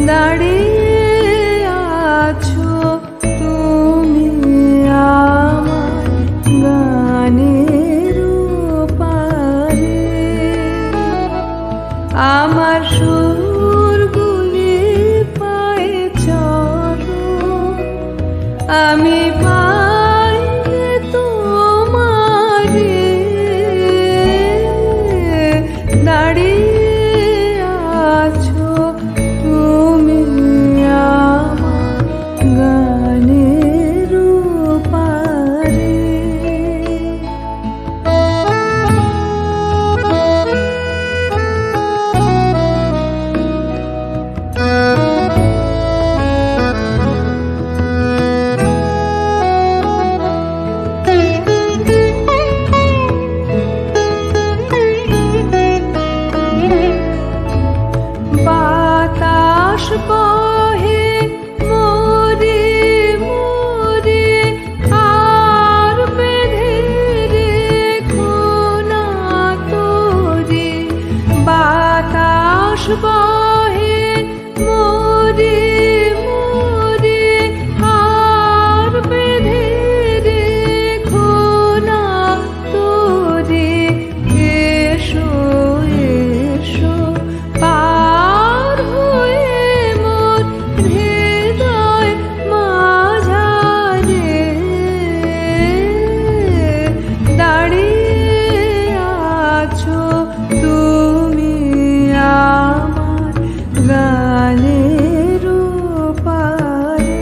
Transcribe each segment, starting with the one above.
দাঁড়িয়ে আছো তুমি আমার গানের পারে, আমার সুরগুলি পায়ে চলো, আমি পাইলে তোমারে দাঁড়িয়ে আছো তুমি আমার গানের পারে। বাতাস বহে মোরে মোরে, আর বেঁধে রেখো না তোরে। বাতাস বহে মোরে মোরে, আর বেঁধে রেখো না তোরে। এসো এসো পার হয়ে মোর হৃদয় মাঝারে, দাঁড়িয়ে আছো তুমি আমার গানের পারে।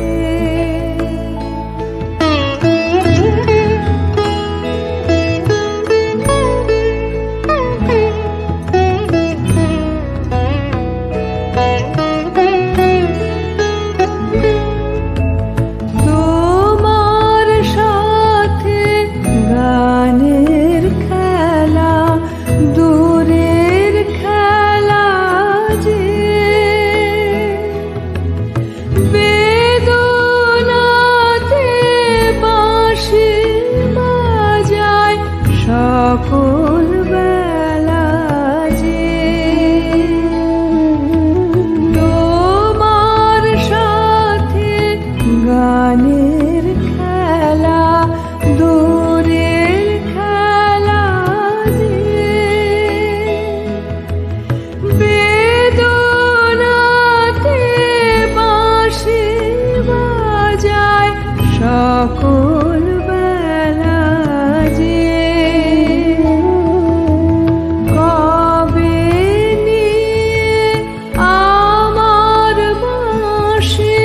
তোমার সাথে গানের খেলা দূরের খেলা যে, বেদনাতে বাঁশি বাজায় সকল বেলা যে। তোমার সাথে গানের খেলা দূরের খেলা যে, বেদনাতে বাঁশি বাজায় সকল বেলা যে। কবে নিয়ে আমার বাঁশি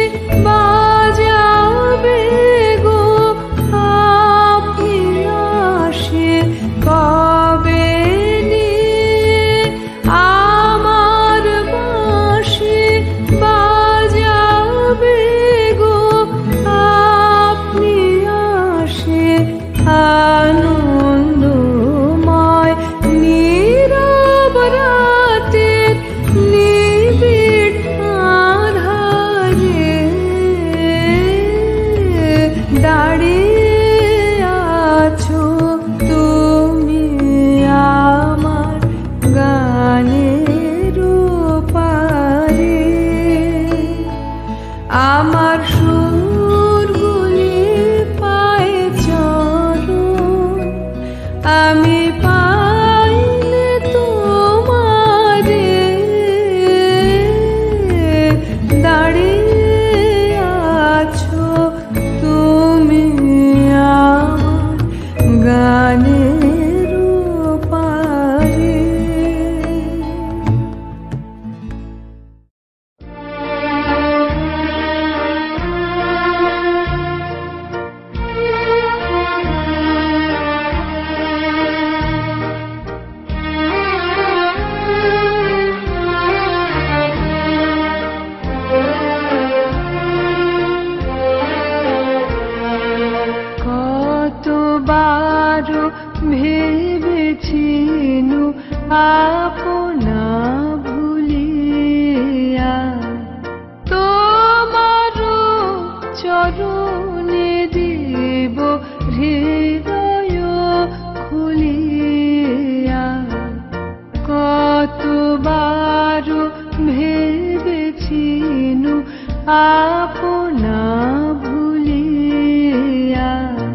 বাজাবে গো আপনি আসে, কবে নিয়ে আমার বাঁশি বাজাবে গো আপনি আসে। আনন্দময় নীরব রাতের নিবিড় আঁধারে, দাঁড়িয়ে আছো তুমি আমার গানের পারে। আমার সুরগুলি পায়ে চলো, আমি পাইলে তোমারে দাঁড়িয়ে আছো তুমি আমার গানের পারে। কতবার ভেবেছিনু আপনা ভুলিয়া, তোমার চরণে দেব হৃদয় খুলিয়া। কতবার ভেবেছিনু আপনা ভুলিয়া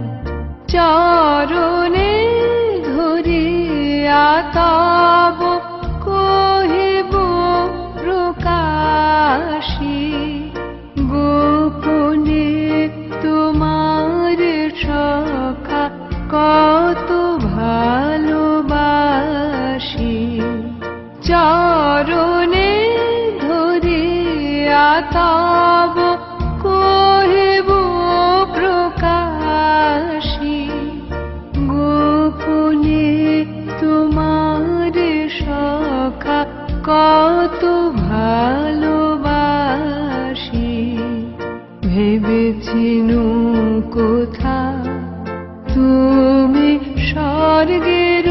চরণে ধরিয়া তব কহিব প্রকাশী গোপনে তোমার সখা কত ভালোবাসি চরণে ধরিয়া তব কহিব প্রকাশী গোপনে তোমার সখা কত ভালোবাসি ভেবেছিনু কোথা তুমি স্বর্গের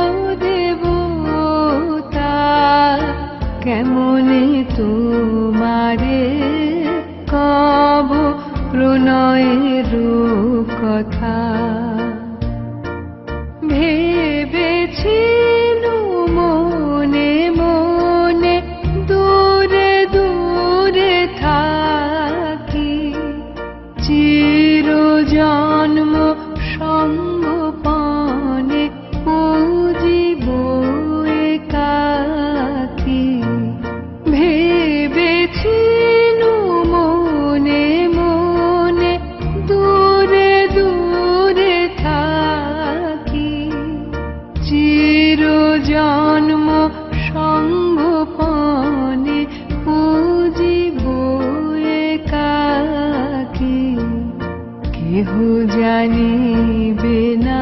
দেবতা কেমনে তোমারে কব প্রণয়ের কথা ভেবেছিনু মনে মনে দূরে দূরে থাকি চির জন্ম সঙ্গোপনে পুজিব একাকী ভেবেছিনু মনে মনে দূরে দূরে থাকি চির জন্ম সঙ্গোপনে পুজিব একাকী কেহ জানিবে না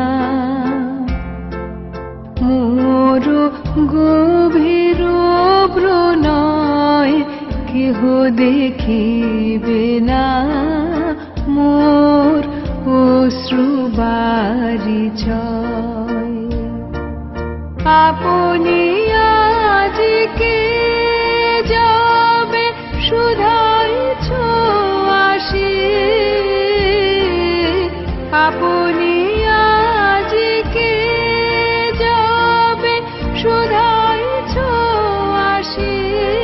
মোর গভীর প্রণয় কেহ দেখিবে না মোর অশ্রুবারিচয় আপনি আজকে যাবে শুধাইছ আসি আপনি আজকে যাবে শুধাইছ আসি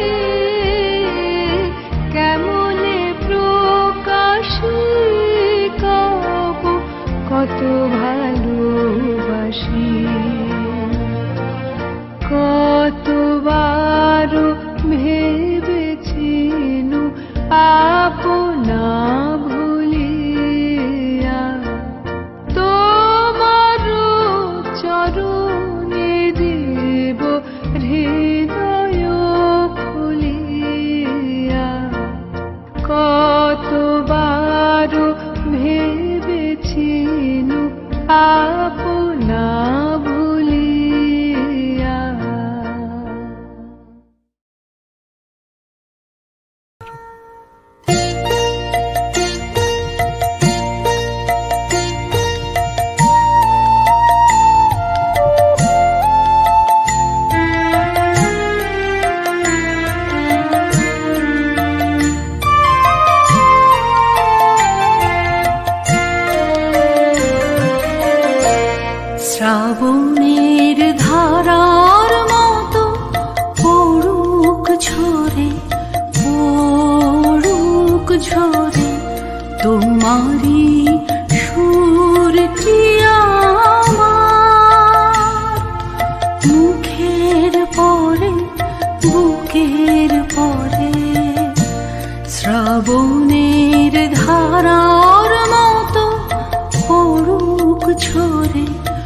কেমনে প্রকাশী কব কত ভালোবাসি কতবার ভেবেছিনু আপনা ভুলিয়া তোমার চরণে দেব হৃদয় খুলিয়া কতবার ভেবেছিনু আপনা ভুলিয়া শ্রাবণের ধারার মতো পড়ুক ঝরে তোমারি সুরটি আমার মুখের পরে বুকের পরে শ্রাবণের ধারার মতো পড়ুক ঝরে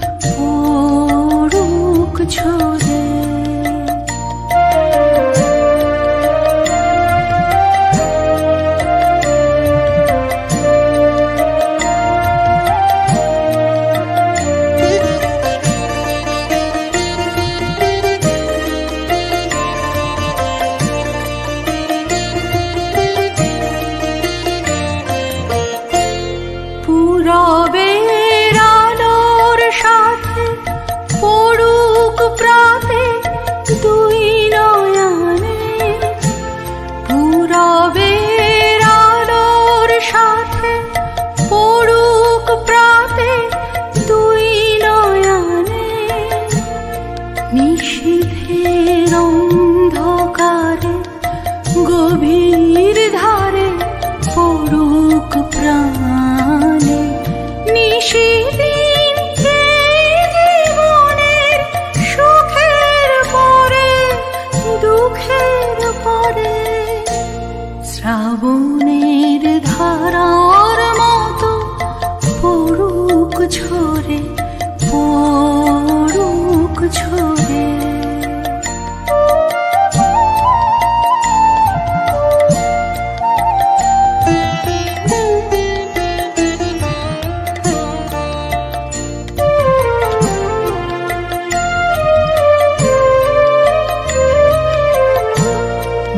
পূরবের আলোর সাথে পড়ুক প্রাতে দুই নয়নে পূরবের আলোর সাথে পড়ুক প্রাতে দুই নয়নে নিশীথের অন্ধকারে গভীর ধারে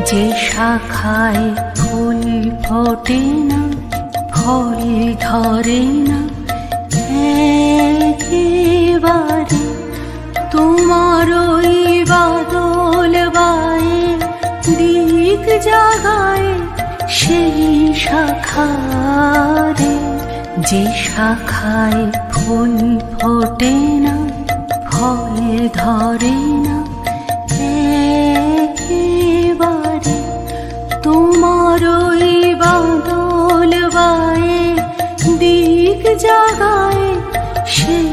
যে শাখায় ফুল ফোটে না, ফল ধরে না, একেবারে তোমার ওই বাদল বায়ে দিক জাগায় সেই শাখারে। যে শাখায় ফুল ফোটে না, ফল ধরে না, একেবারে তোমার ওই বাদল বায়ে দিক জাগায় সেই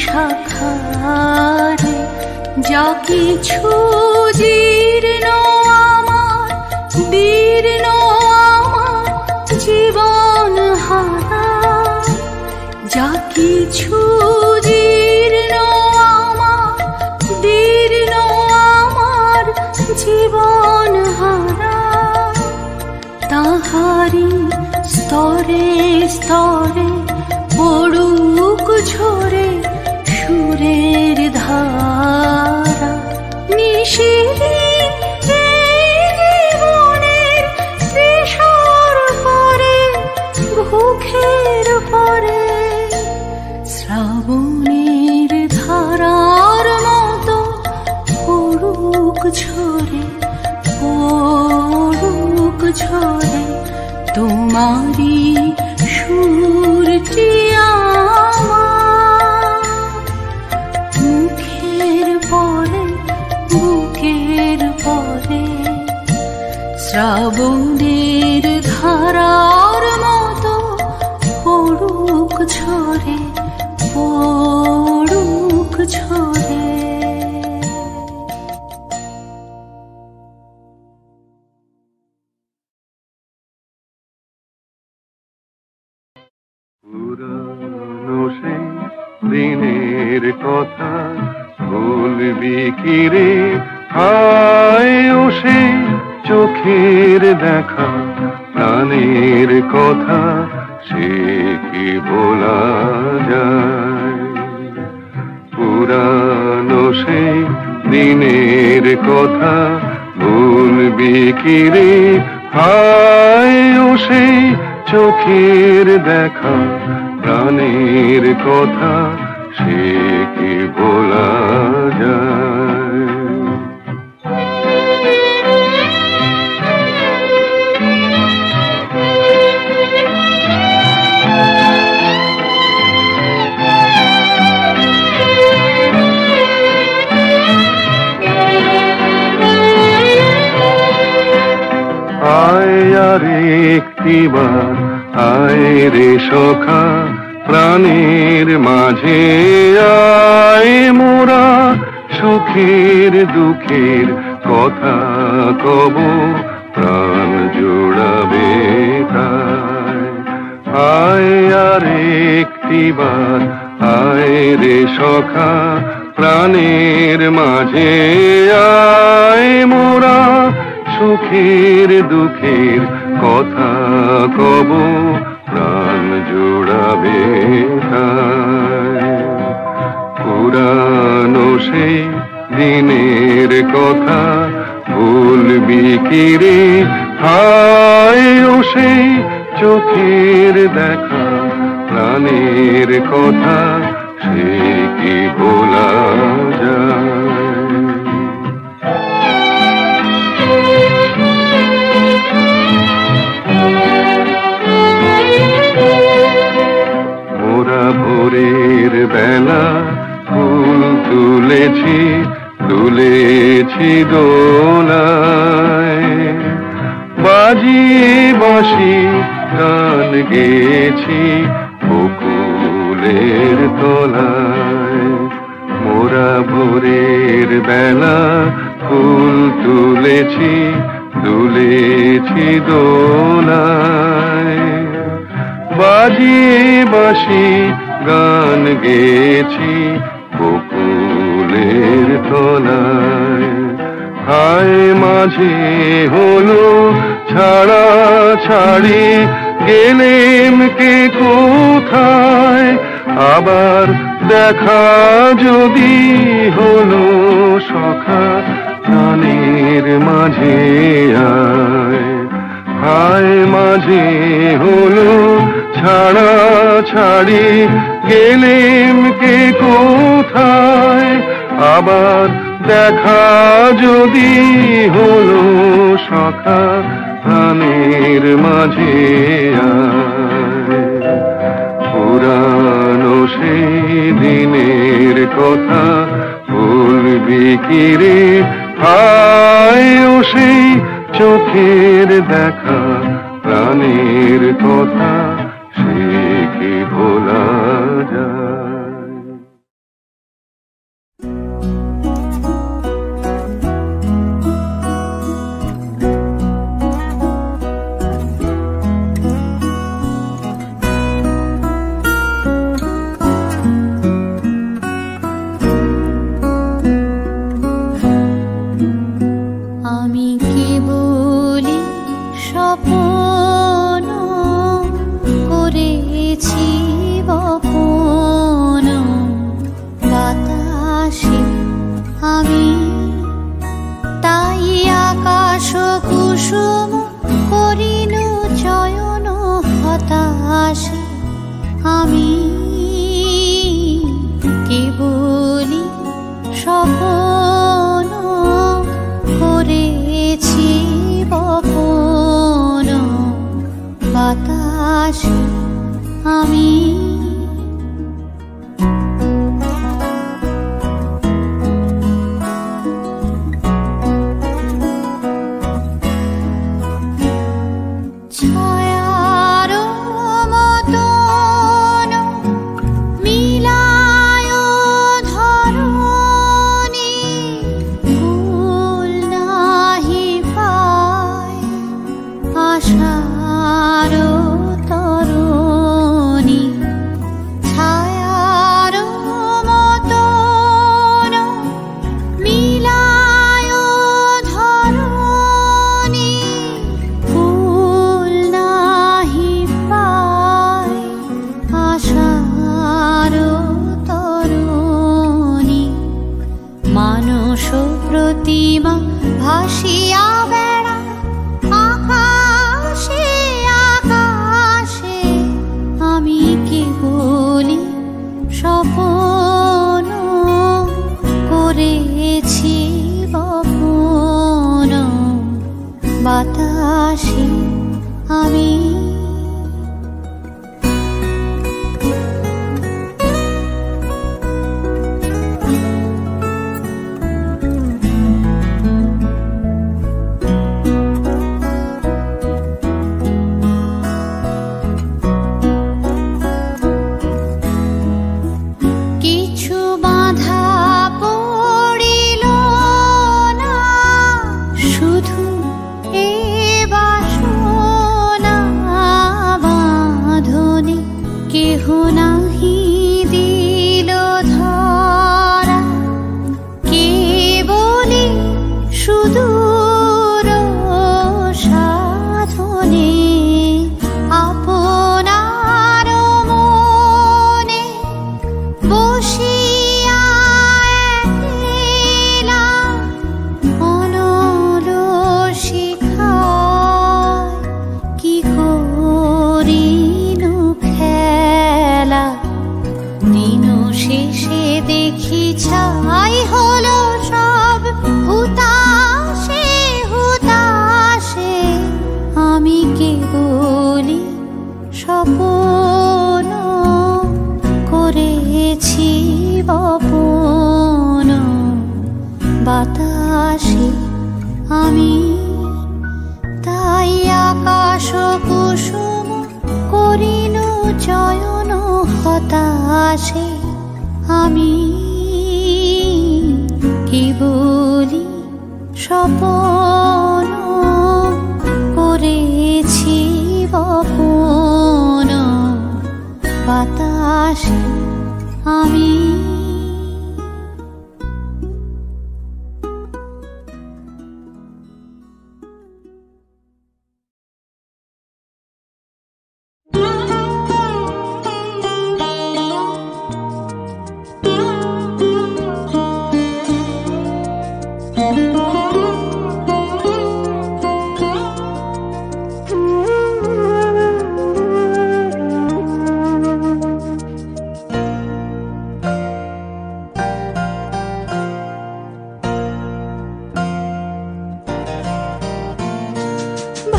শাখারে। যা কিছু জীর্ণ আমার, দীর্ণ আমার জীবন হারা, যা কিছু জীর্ণ আমার, দীর্ণ আমার জীবন হারা, তাহারি স্তরে স্তরে পড়ুক ঝরে সুরের ধারা। নিশিদিন জীবনের তৃষার পরে, ভুখের পরে, শ্রাবণের ধারার মতো পড়ুক ঝরে, পড়ুক ঝরে তোমারি সুরটি আমার। মুখের পরে, বুকের পরে, শ্রাবণের ধারার মতো পড়ুক ঝরে, পড়ুক ঝরে। পুরানো সেই দিনের কথা ভুলবি কি রে, হায় ও সেই চোখের দেখা প্রাণের কথা, সে কি বলা যায়। পুরানো সেই দিনের কথা ভুলবি কি রে, হায় ও সেই চোখের দেখা প্রাণের কথা, সে কি বলা যায়। আয় আর একটিবার আয় রে সখা, প্রাণের মাঝে আয় মোরা, সুখের দুঃখের কথা কব, প্রাণ জোড়াবে তাই। আয় আর একটিবার আয় রে সখা, প্রাণের মাঝে আয় মোরা, সুখের দুঃখের কথা কব, প্রাণ জোড়াবে তাই। পুরানো সেই দিনের কথা ভুলবি কি রে, হায় ও সেই চোখের দেখা প্রাণের কথা, সে কি বলা যায়। মোরা ভোরের বেলা ফুল তুলেছি, তুলেছি দোলায়, বাজিয়ে বাঁশি গান গেয়েছি বকুলের তলায়। মোরা ভোরের বেলা ফুল তুলেছি, তুলেছি দোলায়, বাজিয়ে বাঁশি গান গেয়েছি বকুলের তলায়। হায় মাঝে হলো ছাড়া ছাড়ি, গেলেম কে কোথায়, আবার দেখা যদি হলো সখা প্রাণের মাঝে। মাঝে হলো ছাড়া ছাড়ি, গেলেম কে কোথায়, আবার দেখা যদি হলো সখা প্রাণের মাঝে আয়। পুরানো সেই দিনের কথা বলবি কি রে, আয় ও সেই চোখের দেখা প্রাণের কথা, সে কি ভোলা যায়।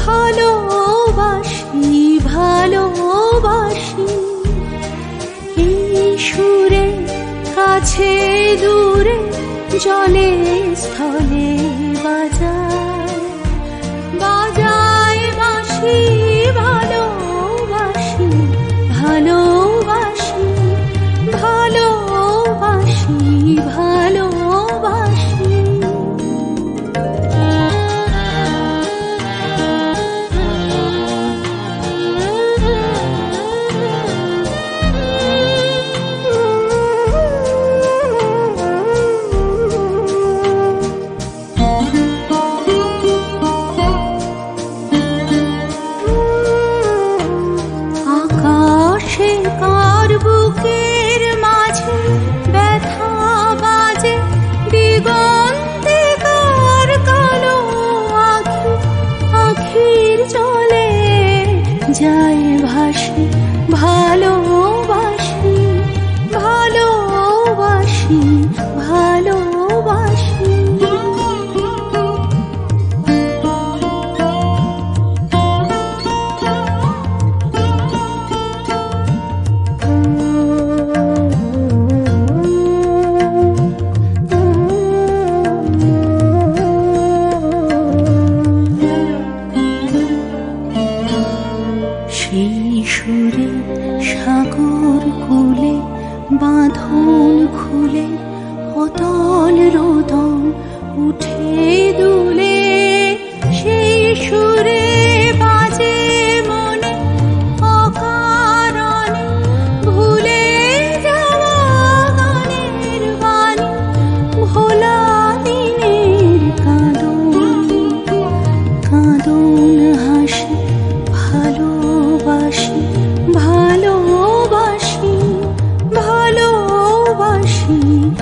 ভালোবাসি ভালোবাসি এই সুরে কাছে দূরে জলে স্থলে বাজায় বাজায় বাঁশি ভালোবাসি ভালোবাসি ভালোবাসি ভালোবাসি যায় ভাসি ভালোবাসি ভালোবাসি ভালোবাসি সাগর কুলে বাঁধন খুলে অতল রোদন উঠে দুলে সেই সুরে বাজে মনে অকারণে ভুলে যাওয়া গানের বাণী ভোলা দিনের কাঁদন কাঁদন হাসি ভালোবাসি ভালোবাসি ভালোবাসি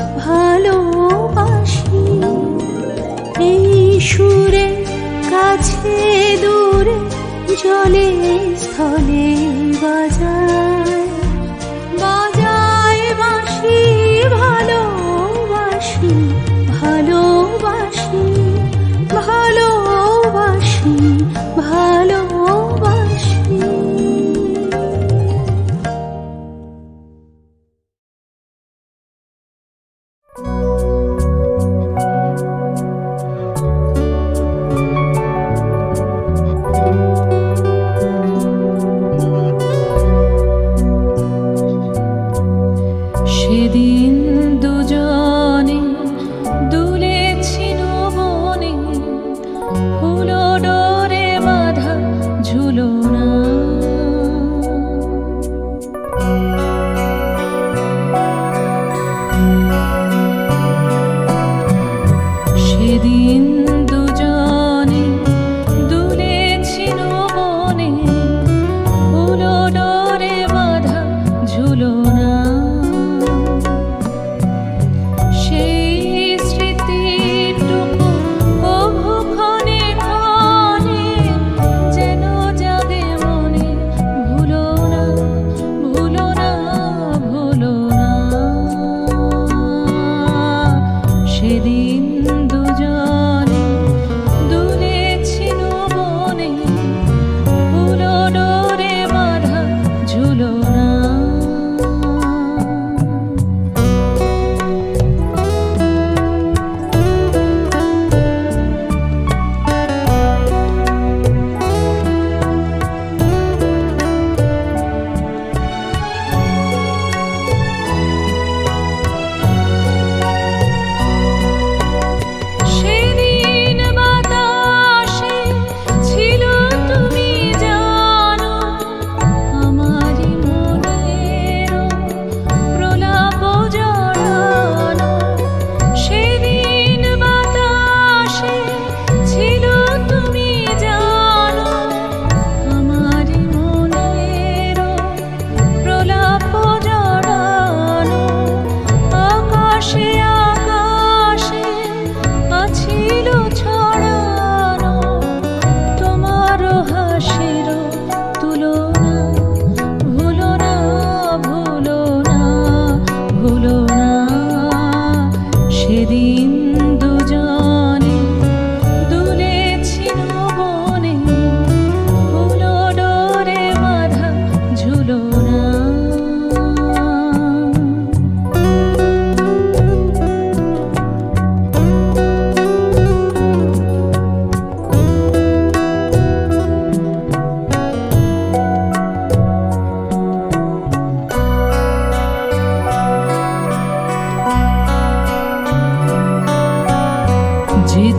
ভালোবাসি এই সুরে কাছে দূরে জলে স্থলে বাজায় বাজায় বাঁশি ভালোবাসি ভালোবাসি ভালোবাসি ভালোবাসি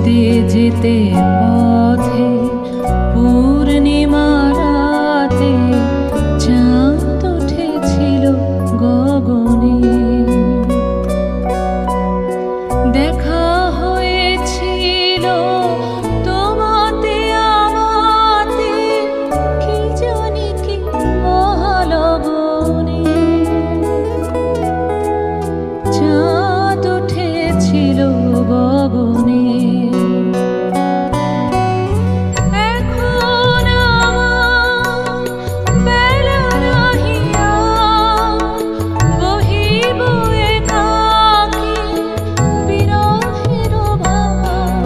যেতে যেতে পথে পূর্ণিমা রাতে চাঁদ উঠেছিল গগনে। দেখা হয়েছিল তোমাতে আমাতে কি জানি কি মহালবনে। চাঁদ উঠেছিল গগনে। এখন আমার বেলা নাহিয়া বহিব একাকী বিরহের ভাব।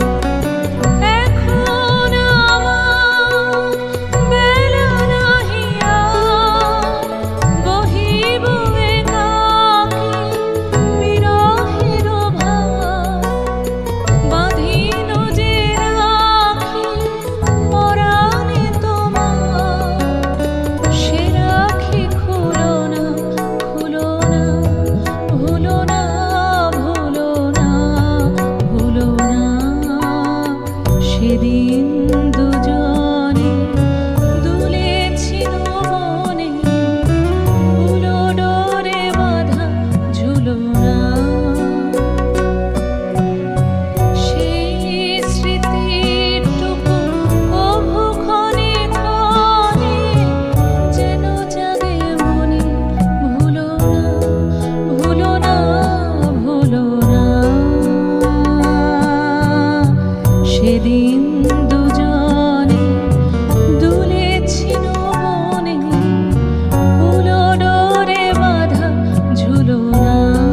এখন আমার বেলা নাহিয়া বহিব একাকী বিরহের ভাব। বাঁধিল যে রাখি পরাণে তোমার, সে রাখি খুলো না, খুলো না, ভুলো না, ভুলো না, ভুলো না। সেদিন দুজনে দুলেছিল বনে, ফুলো ডোরে বাঁধা ঝুলনা। সেই স্মৃতিটুকু কভু ক্ষণে ক্ষণে যেন জাগে মনে। ভুলো না, ভুলো না, ভুলো না। সেদিন দুজনে দুলেছিল বনে, ফুলো ডোরে বাঁধা ঝুলনা।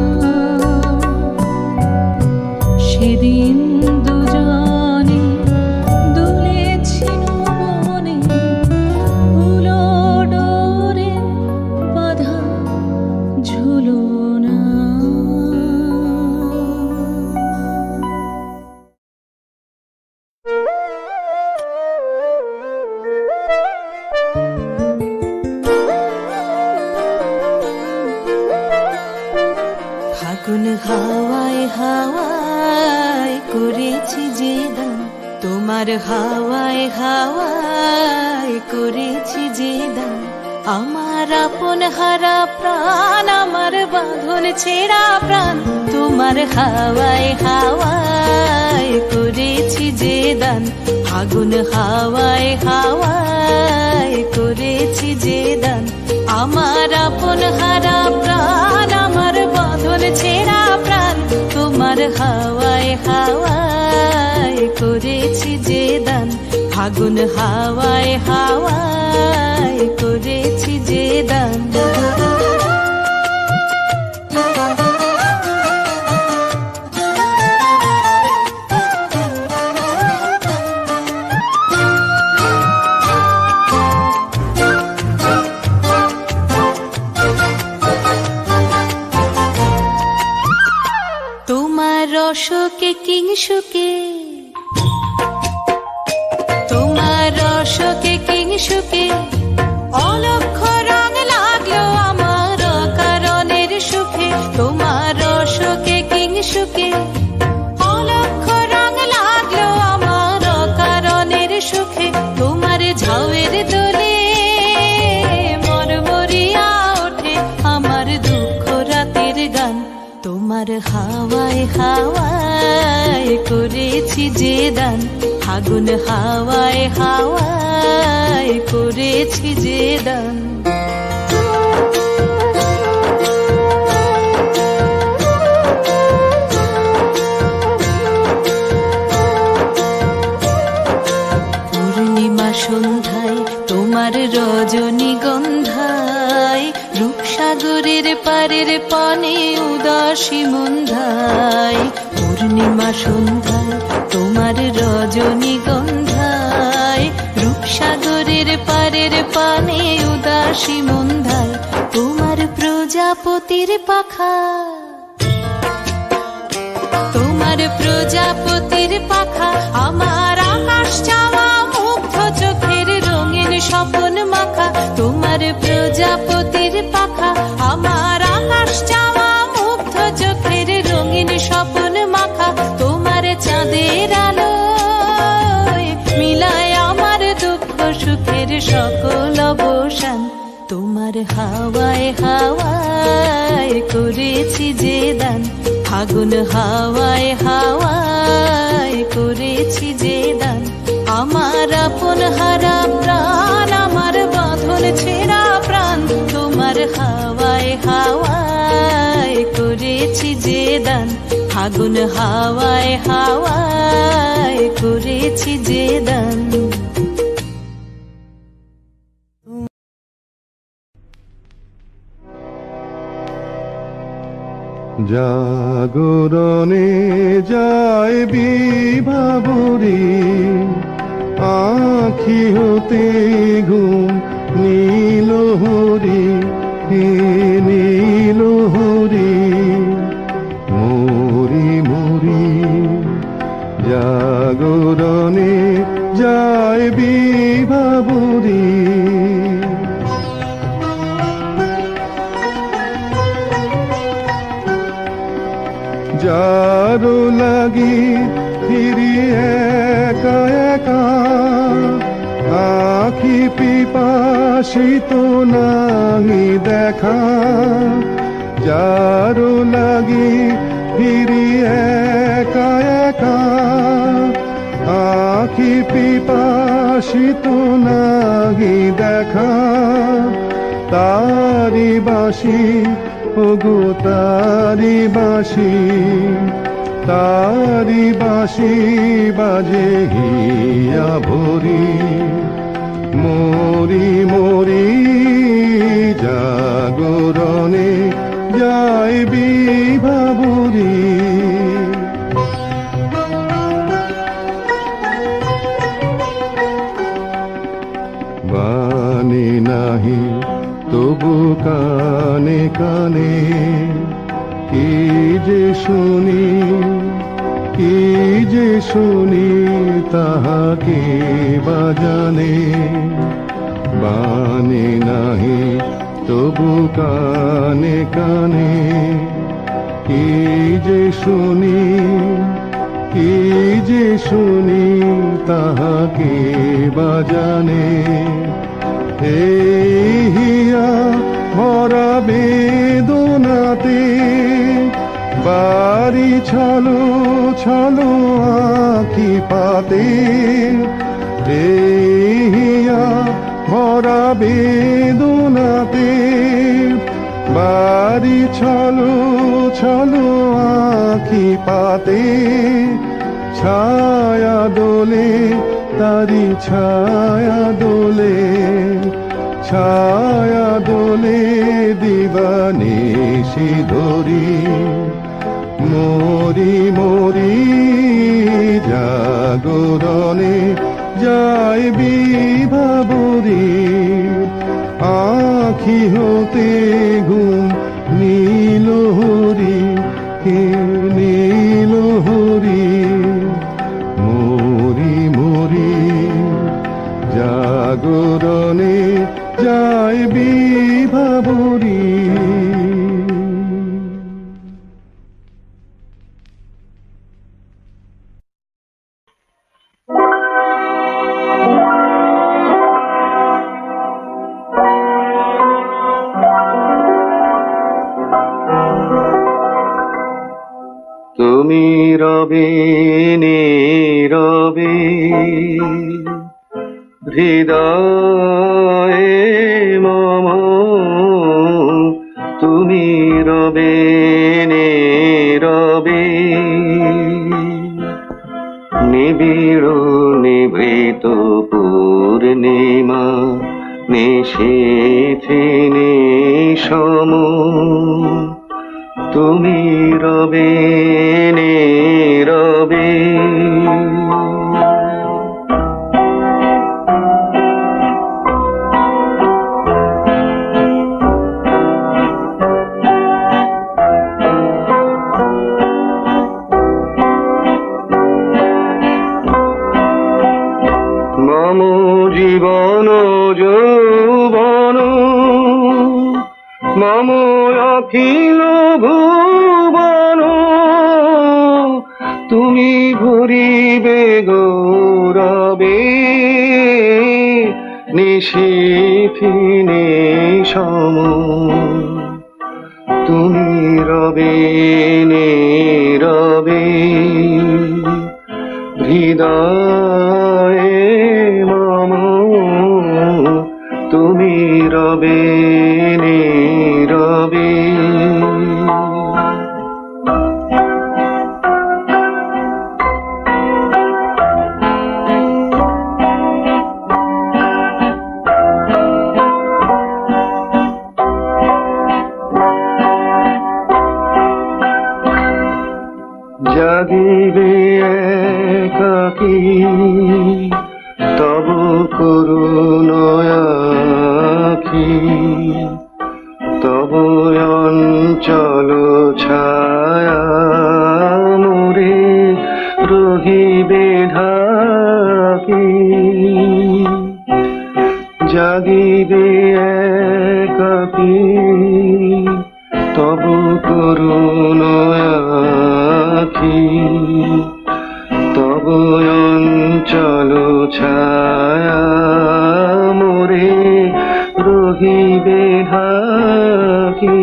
সেদিন দুজনে দুলেছিল বনে, ফুলো ডোরে বাঁধা ঝুলনা। ফাগুন হাওয়ায় হাওয়ায় করেছি যে দান, তোমার হাওয়ায় হাওয়ায় করেছি যে দান। আমার আপন হারা প্রাণ, আমার বাঁধন ছেঁড়া প্রাণ, তোমার হাওয়ায় হাওয়ায় করেছি যে দান। ফাগুন হাওয়ায় হাওয়ায় করেছি যে দান। আমার আপন হারা প্রাণ, আমার বাঁধন ছেঁড়া প্রাণ, তোমার হাওয়ায় হাওয়ায় করেছি যে দান। ফাগুন হাওয়ায় হাওয়ায় করেছি যে দান। তোমার রসকে কিংসুকে, তোমার রসকে কিংসুকে অলক্ষ রং লাগলো আমার কারণের সুখে। তোমার রসকে কিংসুকে অলক্ষ রং লাগলো আমার কারণের সুখে। তোমার ঝাউয়ের দোলে মরমরিয়া ওঠে আমার দুঃখ রাতের গান। তোমার হাওয়ায় হাওয়ায় করেছি যে দান। ফাগুন হাওয়ায় হাওয়ায় করেছি যে দান। পূর্ণিমা সন্ধ্যায় তোমার রজনীগন্ধায়, রূপসাগরের পারের পানে উদাসী মন্ধায়। পূর্ণিমা সন্ধ্যায় তোমার রজনীগন্ধায়, রূপসাগরের পারের পানে উদাসী মন্ধায়। তোমার প্রজাপতির পাখা, তোমার প্রজাপতির পাখা আমার আকাশ চাওয়া মুগ্ধ চোখের রঙিন স্বপন মাখা। তোমার প্রজাপতির পাখা আমার আকাশ চাওয়া মুগ্ধ চোখের রঙিন স্বপন মাখা। তোমার চাঁদের আলো সকল অবসান। তোমার হাওয়ায় হাওয়ায় করেছি যে দান, ফাগুন হাওয়ায় হাওয়ায় করেছি যে দান। আমার আপন হারা প্রাণ, আমার বাঁধন ছেঁড়া প্রাণ, তোমার হাওয়ায় হাওয়ায় করেছি যে দান, ফাগুন হাওয়ায় হাওয়ায় করেছি যে দান। জাগরণে যায় বিভাবরী, আখি হতে ঘুম নীল হরি, নীল হরি মরি মরি। জাগরণে যায় বিভাবরী, যারো লাগি ফিরি একা একা, আখি পিপাসিত নাহি দেখা। যারো লাগি ফিরি একা একা, আখি পিপাসিত নাহি দেখা। তারি বাঁশি ওগো তারি বাঁশি, তারি বাঁশি বাজে হিয়া ভরি। মরি মরি জাগরণে যায় বিভাবরী। বাণী নাহি তবু কানে কানে, কি যে শুনি কি যে শুনি তাহাকে বাজানে। বাণী নাহি তবু কানে কানে, কি যে শুনি কি যে শুনি তাহাকে বাজানে। এই হিয়া ভরা বেদনাতে বাড়ি ছলো ছলো আঁখি পাতে। এই হিয়া ভরা বেদনাতে বাড়ি ছলো ছলো আঁখি পাতে। ছায়া দোলে তারি ছায়া দোলে, ছায়া দোলে দিবানিশি ধরি। মরি মরি জাগরণে যায় বিভাবরী। আখি হতে ঘুম নীল হরি, নীল হরি মরি মরি। জাগরণে যায় বিভাবরী। তুমি রবে নীরবে হৃদয়ে মম, তুমি রবে নীরবে নিবিড় নিভৃত পূর্ণিমা নিশীথে নিশম। তুমি রবে নীরবে মম জীবন যৌবন, মম অখিল ভুবন। তুমি ভরিবে গৌরবে নিশিথিনে সম তুমি রবে নীরবে হৃদয়ে মম তুমি রবে নীরবে জাগিবে একাকী তব করুণ আখি তব অঞ্চল ছায়া মোরে রহিবে ঢাকি জাগিবে একাকী তব করুণ আখি তব অঞ্চল ছায়া মোরে রহিবে ঢাকি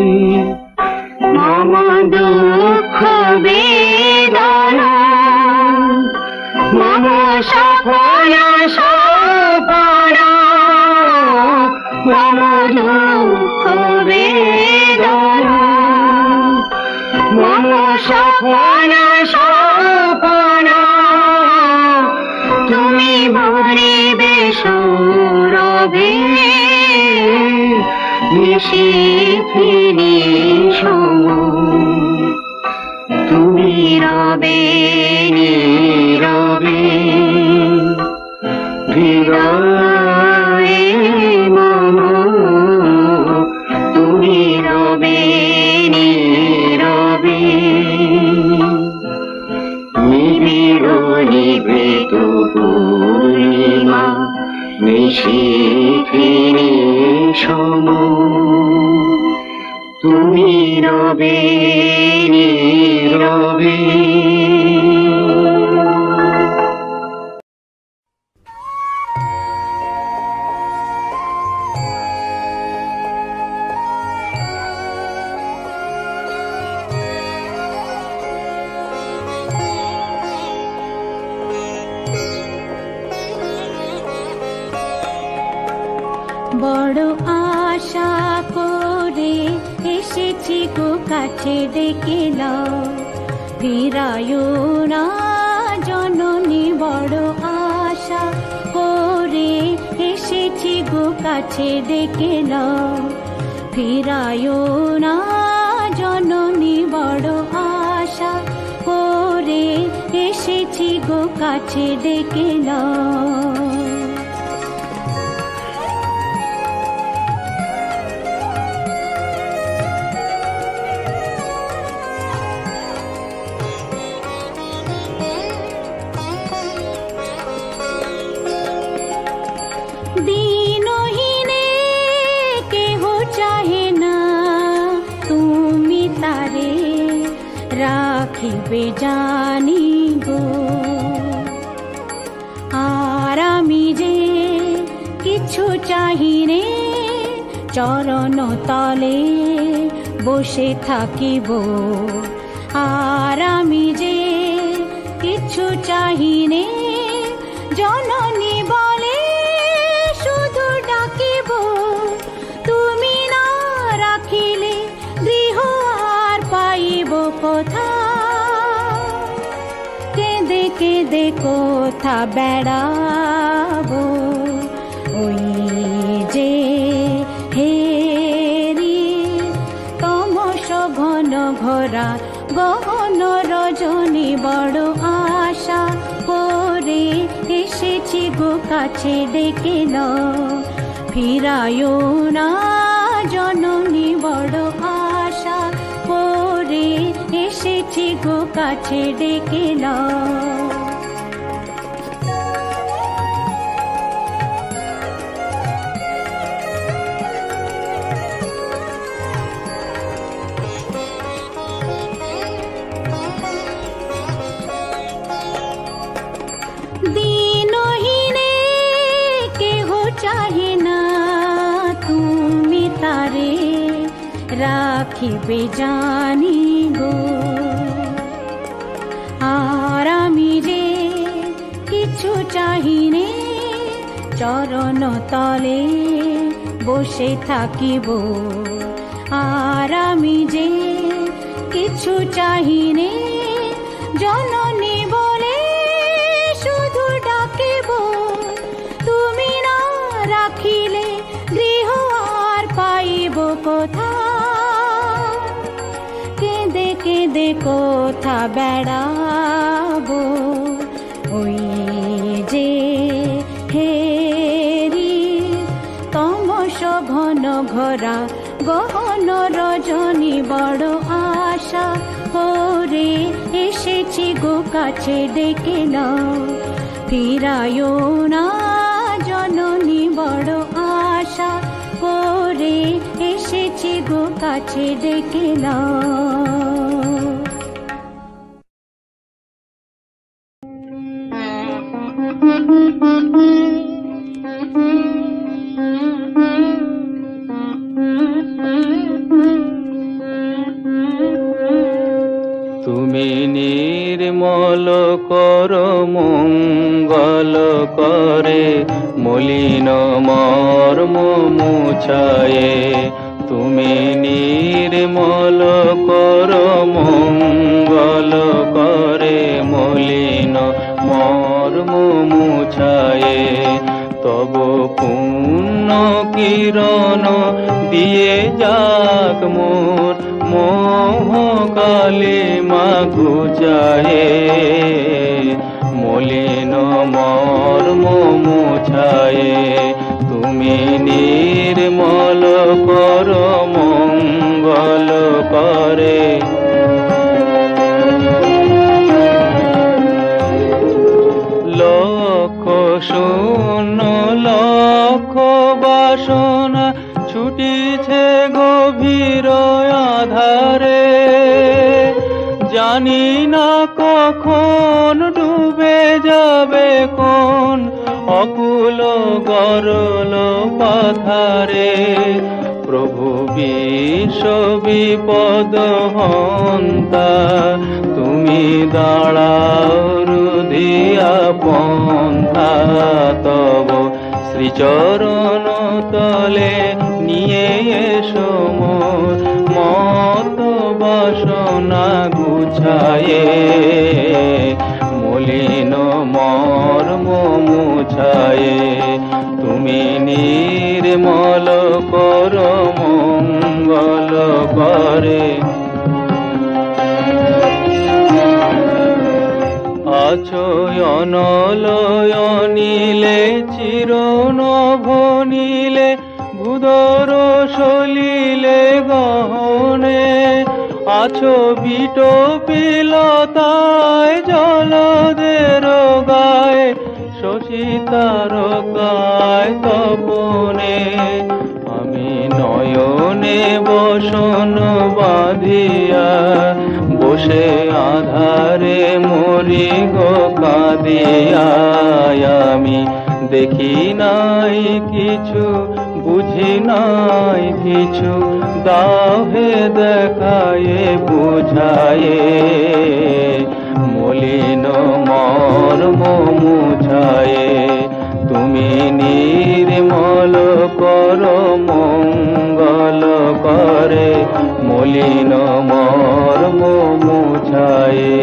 মম দুঃখ বেদনা মম সপন সপনা মম দুঃখ বেদনা মম সপন সপনা তুমি ভরিবে সৌরভে নিশিথিনে সম তুমি রবে নীরবে হৃদয়ে মম তুমি রবে নীরবে নিবিড় নিভৃত পূর্ণিমা নিশিথিনে সম তুমি রবে নীরবে বড় আশা করে এসেছি গো কাছে ডেকে নাও ফিরায়ো না জননী বড় আশা করে এসেছি গো কাছে ডেকে নাও ফিরায়ো না জননী বড় আশা করে এসেছি গো কাছে ডেকে নাও দিনহীনে কেহ চাহে না তুমি তারে রাখিবে জানি গো আর আমি যে কিছু চাহি রে চরণ তলে বসে থাকিব আর আমি যে কিছু চাহি রে জননী বলে শুধু ডাকিব তুমি না রাখিলে গৃহ আর পাইব কোথা কেঁদে কেঁদে কোথা বেড়াবো ওই যে হেরি তমস ঘন ঘোরা গহন রজনী বড় আশা করে এসেছি গো কাছে ডেকে নাও ফিরায়ো না জননী বড় আশা করে এসেছি গো কাছে ডেকে নাও দিনহীনে কেহ রাখিবে জানি গো। আর আমি যে কিছু চাহিনে চরণ তলে বসে থাকিব। আর আমি যে কিছু চাহিনে জননী বলে শুধু ডাকিব। তুমি না রাখিলে গৃহ আর পাইব কোথা? কেঁদে কেঁদে কোথা বেড়াবো? ওই যে হেরি তমস ঘন ঘরা গহন রজনী বড় আশা করে এসেছি গো কাছে ডেকে নাও। ফিরায়ো না জননী বড় আশা করে এসেছি গো কাছে ডেকে নাও। তুমি নির্মল কর মঙ্গল করে মলিন মর্ম মুছায়ে। তুমি নির্মল কর মঙ্গল করে মলিন মর্ম মুছায়ে। তব পুণ্য কিরণ দিয়ে যাক মোর মোহ কালিমা ঘুচায়ে। মলিন মর্ম মুছায়ে। তুমি নির্মল কর মঙ্গল করে। লক্ষ শূন্য লক্ষ বাসনা ছুটিছে গভীর আধারে। জানি না কখন ডুবে যাবে কোন অকুল গরল পাথারে। প্রভু বিশ্ব বিপদ হন্তা তুমি দাঁড়াও রুধিয়া পন্থা। তব শ্রীচরণ তলে নিয়ে এসো মোর মত বাসনা গুছায়ে। মলিন মর্ম মুছায়ে। তুমি নির্মল কর মঙ্গল করে। আছো অনলয়নীলে চিরনভ নীলে ভূধর সলিলে গহনে। আছো বিটপিলতায় জলদের গায়ে শশী তারকায় তপনে। আমি নয়নে বসন বাঁধিয়া বসে আধারে মরি গো কাঁদিয়া। আমি দেখি নাই কিছু বুঝি নাই কিছু দাও হে দেখায়ে বুঝায়ে। মলিন মর্ম মুছায়ে। তুমি নির্মল কর মঙ্গল করে মলিন মর্ম মুছায়ে।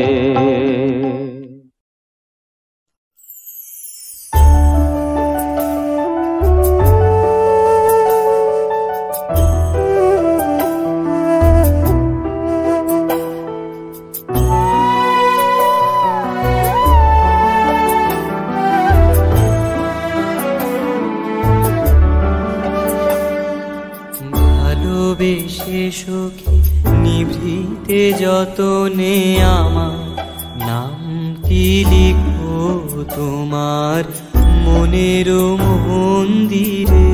ভালোবেসে সখী নিভৃতে যতনে আমার নামটি লিখো তোমার মনের মন্দিরে।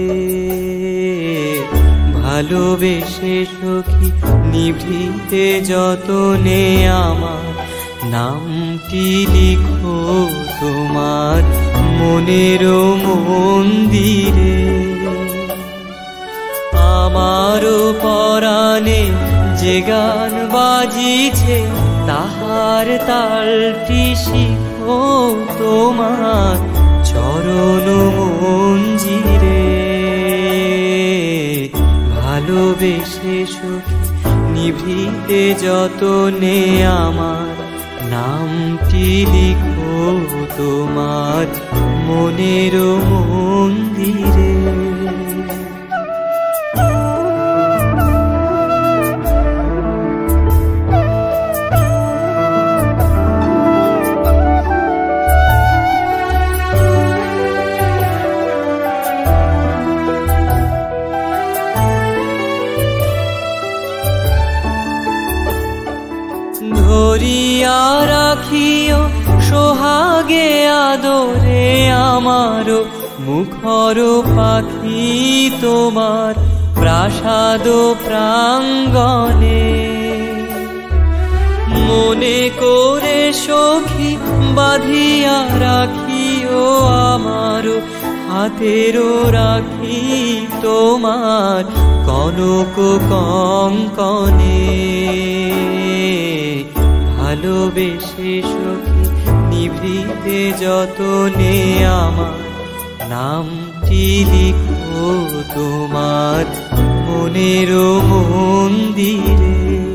ভালোবেসে সখী নিভৃতে যতনে আমার নামটি লিখো তোমার মনের মন্দিরে। আমার যে গান বাজিছে তাহার তালটি শিখো তোমার চরণ মঞ্জিরে। ভালোবেসে সখী নিভৃতে যতনে আমার নামটি লিখো তোমার মনের মন্দিরে। ধরিয়া রাখিও সোহাগে আদরে আমারও মুখর পাখি তোমার প্রাসাদ প্রাঙ্গণে। মনে করে সখী বাঁধিয়া রাখিও আমারও হাতেরও রাখি তোমার কনক কঙ্কনে। ভালোবেসে সখী নিভৃতে যতনে আমার নামটি লিখো তোমার মনের মন্দিরে।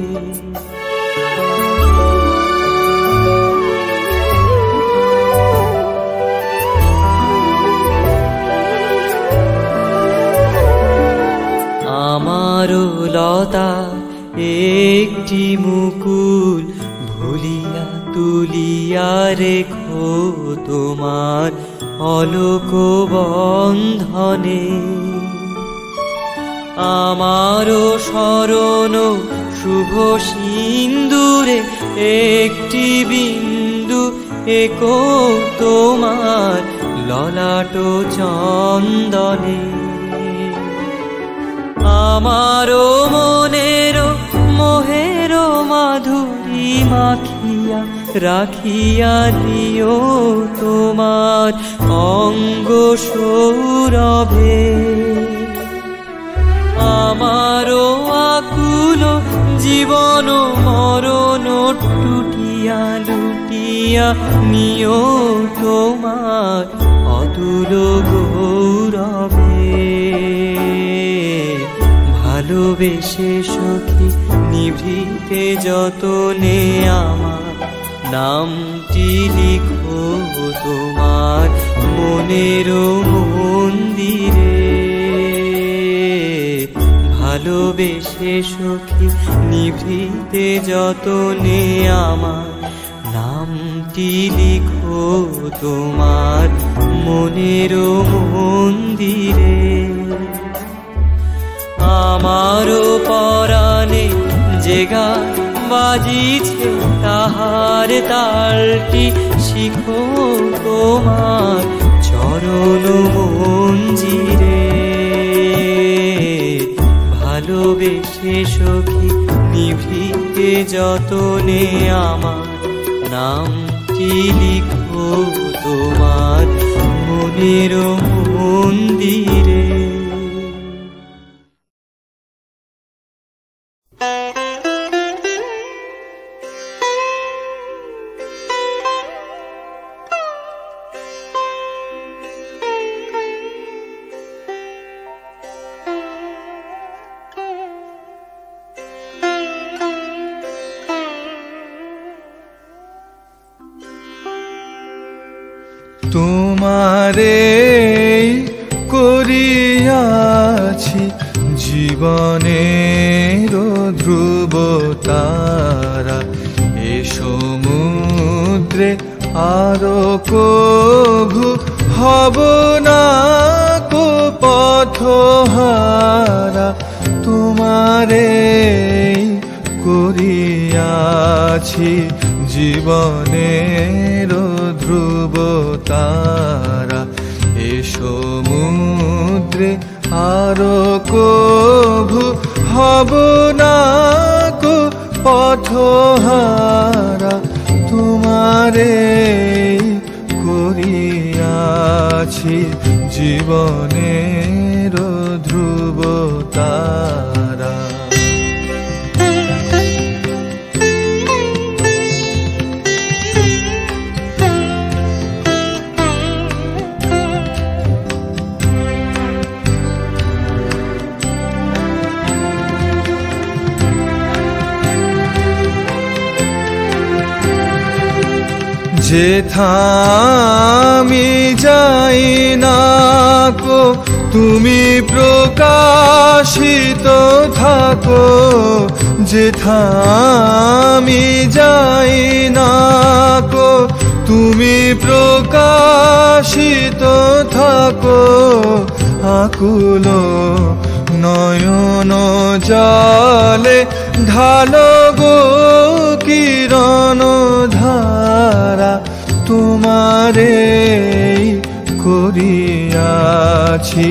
আমারও লতা একটি মুকুল ভুলিয়া তুলিয়া রেখো তোমার অলোক বন্ধনে। আমারও শরণ শুভ সিন্দুরে একটি বিন্দু একো তোমার ললাট চন্দনে। আমারও মনের মোহের মাধুরী মাখিয়া রাখিয়া দিও তোমার অঙ্গ সৌরভে। আমারও আকুল জীবন মরণ টুটিয়া লুটিয়া নিও তোমার অতুল গৌরবে। ভালোবেসে সখী নিভৃতে যতনে আমার নামটি লিখো তোমার মনের মন্দিরে। ভালোবেসে সখী নিভৃতে যতনে আমার নামটি লিখো তোমার মনের মন্দিরে। আমারও পরাণে যে গান বাজিছে তাহার তালটি শিখো তোমার চরণ মঞ্জিরে। ভালোবেসে সখী নিভৃতে যতনে আমার নামটি লিখো তোমার মনের মন্দিরে। তোমারে করিয়াছি জীবনের ধ্রুব তারা। এ সমুদ্রে আরো কভু হব না কো পথহারা। তোমারে করিয়াছি জীবনের ধ্রুব তারা। এ সমুদ্রে আরো কভু হব না কো পথহারা। তোমারে করিয়াছি জীবনের ধ্রুব তারা। যেথা আমি যাই না কো তুমি প্রকাশিত থাকো, যেথা আমি যাই না কো তুমি প্রকাশিত থাকো। আকুল নয়ন জলে ঢালো গো কিরণ ধারা, তোমারে করিয়াছি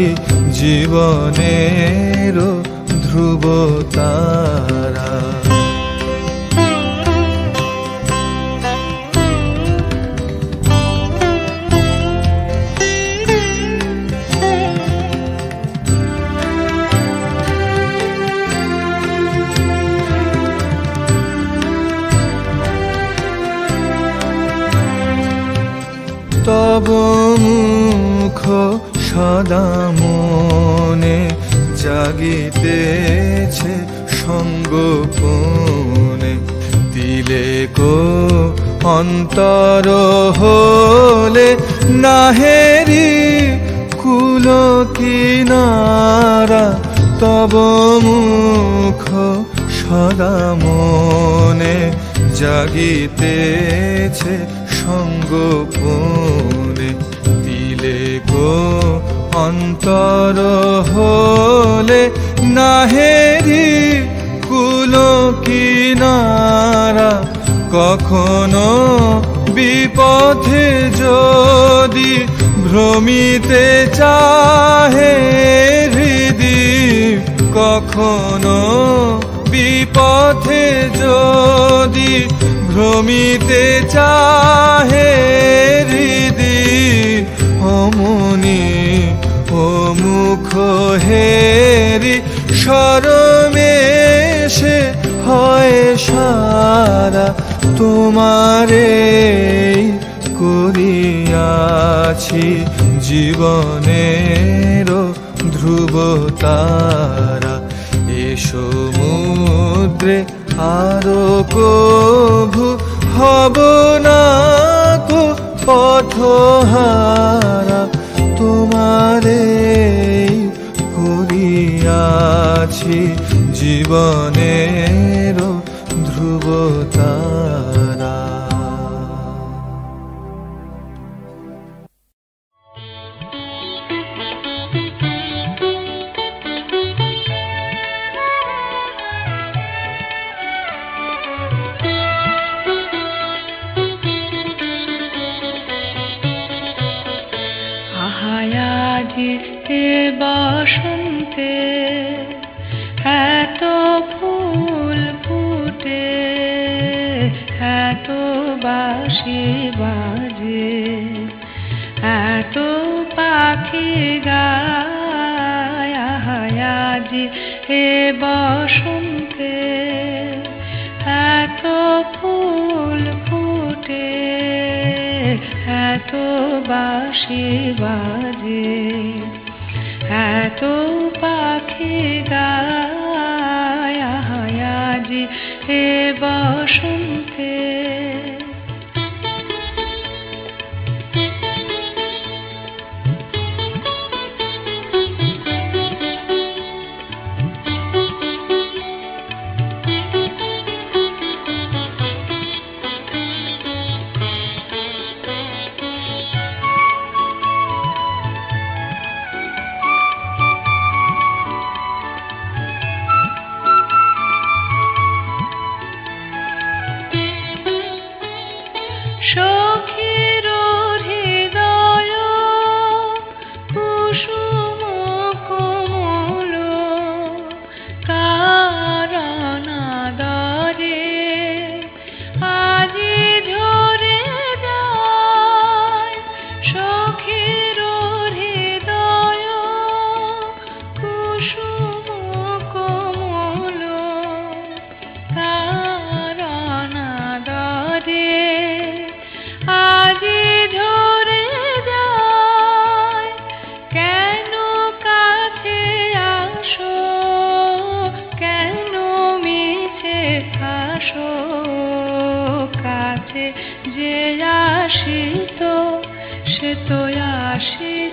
জীবনের ধ্রুব তারা। তব মুখ সদা মনে জাগিতেছে সঙ্গোপনে, দিলে কো অন্তর হলে নাহেরি কুল কিনারা। তব মুখ সদা মনে জাগিতেছে সঙ্গোপনে, দিলে গো অন্তর হলে নাহেরি কুল কিনারা। কখনো বিপথে যদি ভ্রমিতে চাহে হৃদি, কখনো বিপথে যদি ভ্রমিতে চাহে হৃদি, অমনি ও মুখ হেরি শরমেশে হয় সারা। তোমারে করিয়াছি জীবনের ধ্রুব তারা। এ সমুদ্রে আরো কভু হব না কো পথহারা, তোমারে করিয়াছি জীবনের ধ্রুব তারা। বসন্তে এত ফুল ফুটে, এত বাঁশি বাজে, এত পাখি গায়। আজি এ বসন্তে এত ফুল ফুটে, এত বাঁশি বাজে, এত পাখি গায়। আজি এ বসন্তে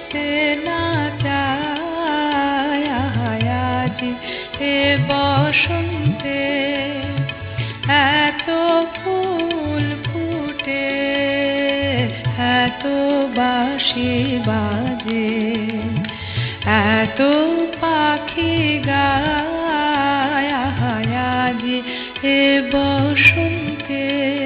দেখিতে না চায় আজি এ বসন্তে এত ফুল ফুটে এত বাঁশি বাজে এত পাখি গায় আজি এ বসন্তে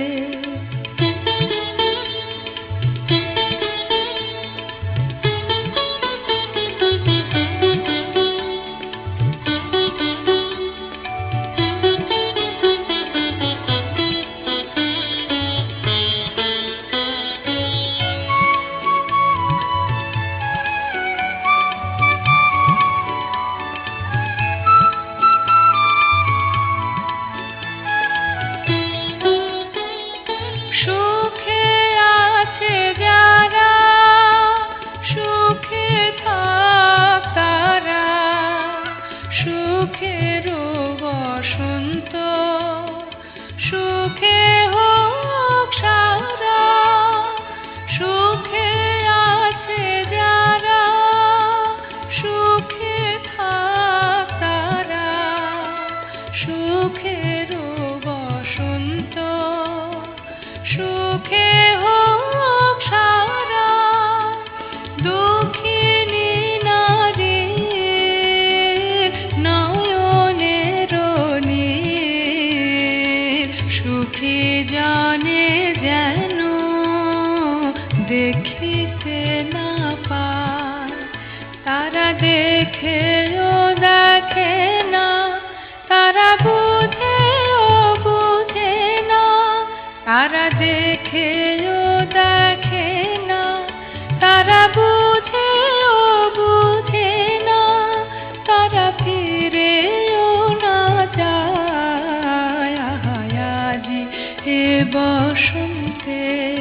দেখিতে না পায় তারা দেখেও দেখে না তারা বুঝেও বুঝে না তারা দেখেও দেখে না তারা বুঝেও বুঝে না তারা ফিরেও না যায় আজি এ বসন্তে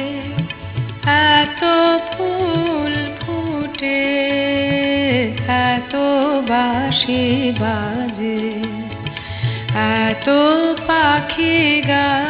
এত ফুল ফুটে এত বাঁশি বাজে এত পাখি গায়